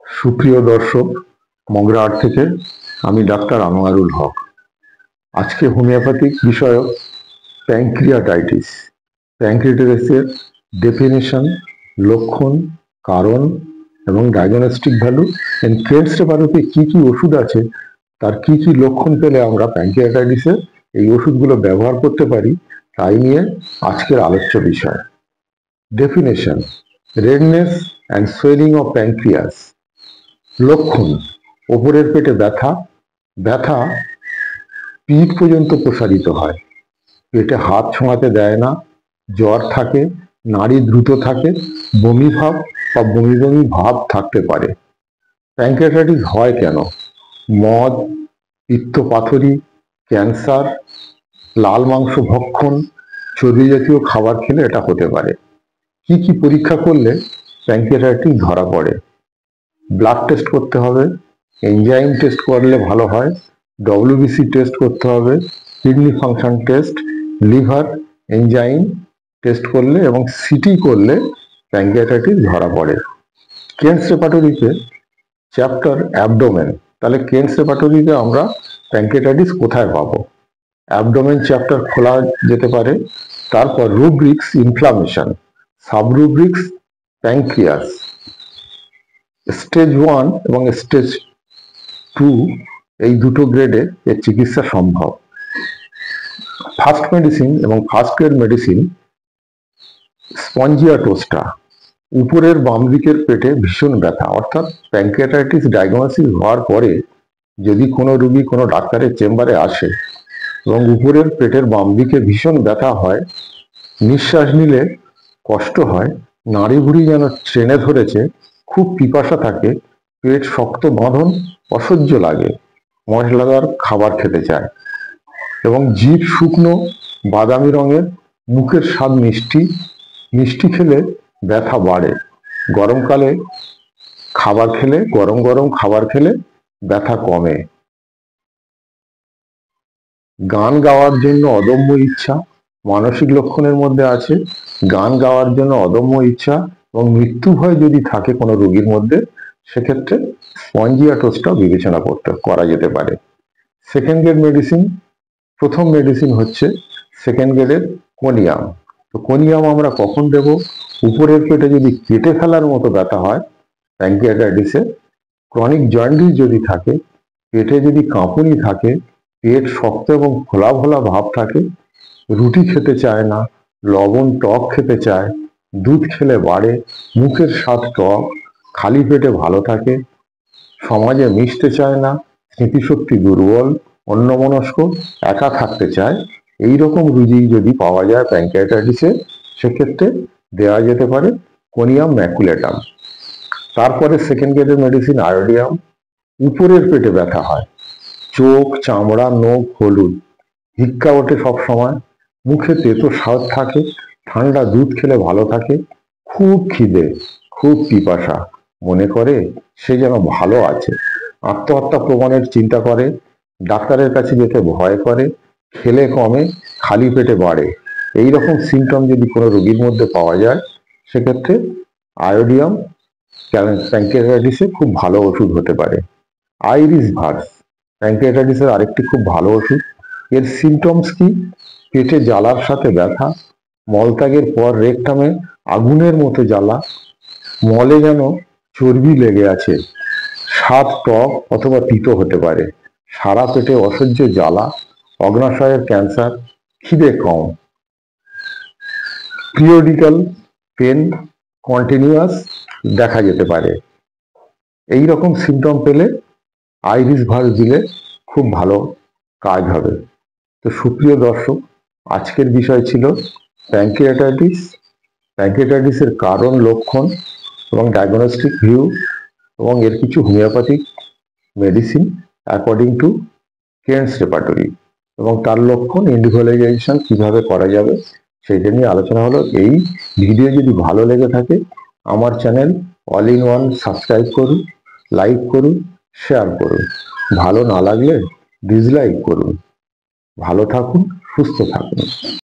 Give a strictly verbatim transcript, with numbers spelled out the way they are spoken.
সুপ্রিয় দর্শক, মগরাহাট থেকে আমি ডাক্তার আনোয়ারুল হক। আজকে হোমিওপ্যাথিক বিষয়ক প্যানক্রিয়াটাইটিস প্যানক্রিয়াটাইটিসের ডেফিনেশন, লক্ষণ, কারণ এবং ডায়াগনস্টিক ভ্যালু, এন্ড কেন্টস রেপাটোতে কি কি ওষুধ আছে, তার কি কি লক্ষণ পেলে আমরা প্যানক্রিয়াটাইটিসে এই ওষুধগুলো ব্যবহার করতে পারি, তাই নিয়ে আজকের আলোচ্য বিষয়। Definition: redness and swelling of pancreas. লক্ষণ: ওপরের পেটে ব্যথা, ব্যথা পিঠ পর্যন্ত প্রসারিত হয়, পেটে হাত ছোঁয়াতে দেয় না, জ্বর থাকে, নাড়ি দ্রুত থাকে, বমি ভাব বা বমি বমি ভাব থাকতে পারে। প্যানক্রিয়াটাইটিস হয় কেন? মদ, পিত্তপাথড়ী, ক্যান্সার, লাল মাংস ভক্ষণ, চর্বি জাতীয় খাবার খেলে এটা হতে পারে। কি কি পরীক্ষা করলে প্যানক্রিয়াটাইটিস ধরা পড়ে? ব্লাড টেস্ট করতে হবে, এনজাইম টেস্ট করলে ভালো হয়, ডব্লিউবিসি টেস্ট করতে হবে, kidney function test, liver enzyme test করলে এবং সিটি করলে প্যানক্রিয়াটাইটিস ধরা পড়ে। কেন্টস রেপাটোরিতে চ্যাপ্টার অ্যাবডোমেন, তাহলে কেন্টস রেপাটোরিতে আমরা প্যানক্রিয়াটাইটিস কোথায় পাবো? অ্যাবডোমেন চ্যাপ্টার খোলা যেতে পারে। তারপর rubrics inflammation, subrubrics pancreas, stage one এবং স্টেজ টু, এই দুটো গ্রেডে এর চিকিৎসা সম্ভব। ফার্স্ট মেডিসিন এবং ফার্স্ট গ্রেড মেডিসিন স্পঞ্জিয়াটোস্টা। উপরের বাম দিকের পেটে ভীষণ ব্যথা, অর্থাৎ প্যানক্রিয়াটাইটিস ডায়াগনোসিস হওয়ার পরে যদি কোনো রোগী কোনো ডাক্তারের চেম্বারে আসে এবং উপরের পেটের বাম দিকে ভীষণ ব্যথা হয়, নিঃশ্বাস নিলে কষ্ট হয়, নাড়ি ভুড়ি যেন ট্রেনে ধরেছে, খুব পিপাসা থাকে, পেট শক্ত বাঁধন, অসহ্য লাগে, মশলাদার খাবার খেতে চায় এবং জিভ শুকনো বাদামি রঙের, মুখের স্বাদ মিষ্টি, মিষ্টি খেলে ব্যথা বাড়ে, গরমকালে খাবার খেলে গরম গরম খাবার খেলে ব্যথা কমে। গান গাওয়ার জন্য অদম্য ইচ্ছা মানসিক লক্ষণের মধ্যে আছে। গান গাওয়ার জন্য অদম্য ইচ্ছা এবং মৃত্যু ভয় যদি থাকে কোনো রোগীর মধ্যে, সেক্ষেত্রে স্পঞ্জিয়াটোস্টা বিবেচনা করতে করা যেতে পারে। সেকেন্ড গ্রেড মেডিসিন, প্রথম মেডিসিন হচ্ছে সেকেন্ড গ্রেডের কোনিয়াম। তো কোনিয়াম আমরা কখন দেব? উপরের পেটে যদি কেটে ফেলার মতো ব্যথা হয় প্যানক্রিয়াটাইটিসে, ক্রনিক জন্ডিস যদি থাকে, পেটে যদি কাঁপুনি থাকে, পেট শক্ত এবং ফোলা ফোলা ভাব থাকে, রুটি খেতে চায় না, লবণ টক খেতে চায়, দুধ খেলে বাড়ে, মুখের স্বাদ টক, খালি পেটে ভালো থাকে, সমাজে মিশতে চায় না, স্মৃতিশক্তি দুর্বল, অন্যমনস্ক, একা থাকতে চায়, এই রকম রোগী যদি পাওয়া যায় প্যানক্রিয়াটাইটিসে, সেক্ষেত্রে দেওয়া যেতে পারে কোনিয়াম ম্যাকুলেটাম। তারপরে সেকেন্ড গ্রেডের মেডিসিন আয়োডিয়াম। উপরের পেটে ব্যথা হয়, চোখ, চামড়া, নখ হলুদ, হিক্কা ওঠে সব সময়, মুখে তেতো স্বাদ থাকে, ঠান্ডা দুধ খেলে ভালো থাকে, খুব খিদে, খুব পিপাসা, মনে করে সে যেন ভালো আছে, আত্মহত্যা প্রমাণের চিন্তা করে, ডাক্তারের কাছে যেতে ভয় করে, খেলে কমে, খালি পেটে বাড়ে, এই রকম সিমটম যদি কোনো রোগীর মধ্যে পাওয়া যায়, সেক্ষেত্রে আয়োডিয়াম প্যানক্রিয়াটাইটিসে খুব ভালো ওষুধ হতে পারে। আইরিস ভার্স প্যানক্রিয়াটাইটিসের আরেকটি খুব ভালো ওষুধ। এর সিমটমস কি? পেটে জ্বালার সাথে ব্যথা, মলত্যাগের পর রেকটামে আগুনের মতো জ্বালা, মলে যেন চর্বি লেগে আছে, স্বাদ টক অথবা তিতো হতে পারে, সারা পেটে অসহ্য জ্বালা, অগ্নাশয়ের ক্যান্সার, খিদে কম, পিরিয়ডিক্যাল পেন কন্টিনিউয়াস দেখা যেতে পারে। এই রকম সিমটম পেলে আইরিস ভার্স দিলে খুব ভালো কাজ হবে। তো সুপ্রিয় দর্শক, আজকের বিষয় ছিল প্যানক্রিয়াটাইটিস, প্যানক্রিয়াটাইটিসের কারণ, লক্ষণ এবং ডায়াগনস্টিক ভিউ এবং এর কিছু homeopathic medicine according to Kent's repertory এবং তার লক্ষণ, ইন্ডিভিজুয়ালাইজেশন কিভাবে করা যাবে সেইটা নিয়ে আলোচনা হলো। এই ভিডিও যদি ভালো লেগে থাকে আমার channel all in one subscribe করুন, লাইক করুন, শেয়ার করুন, ভালো না লাগলে ডিসলাইক করুন। ভালো থাকুন, সুস্থ থাকুন।